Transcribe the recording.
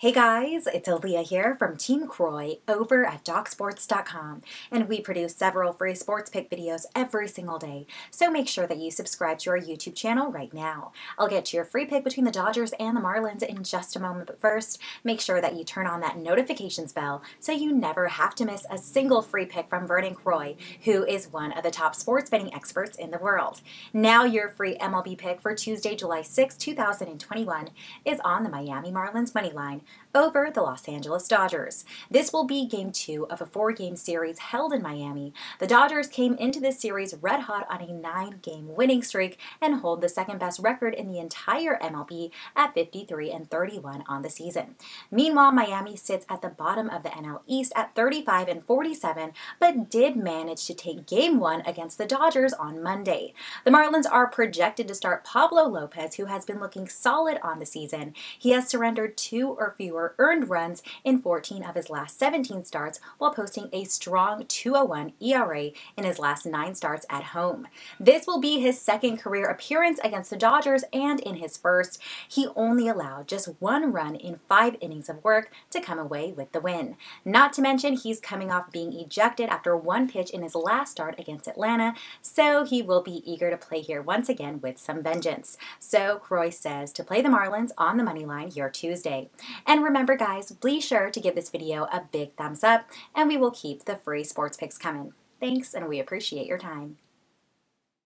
Hey guys, it's Aaliyah here from Team Croy over at DocSports.com, and we produce several free sports pick videos every single day, so make sure that you subscribe to our YouTube channel right now. I'll get to your free pick between the Dodgers and the Marlins in just a moment, but first, make sure that you turn on that notifications bell so you never have to miss a single free pick from Vernon Croy, who is one of the top sports betting experts in the world. Now your free MLB pick for Tuesday, July 6, 2021 is on the Miami Marlins money line over the Los Angeles Dodgers. This will be game 2 of a 4-game series held in Miami. The Dodgers came into this series red hot on a 9-game winning streak and hold the second best record in the entire MLB at 53-31 on the season. Meanwhile, Miami sits at the bottom of the NL East at 35-47, but did manage to take game 1 against the Dodgers on Monday. The Marlins are projected to start Pablo Lopez, who has been looking solid on the season. He has surrendered 2 or fewer earned runs in 14 of his last 17 starts while posting a strong 2.01 ERA in his last 9 starts at home. This will be his second career appearance against the Dodgers, and in his first, he only allowed just 1 run in 5 innings of work to come away with the win. Not to mention, he's coming off being ejected after 1 pitch in his last start against Atlanta, so he will be eager to play here once again with some vengeance. So Croy says to play the Marlins on the money line your Tuesday. And remember guys, be sure to give this video a big thumbs up, and we will keep the free sports picks coming. Thanks, and we appreciate your time.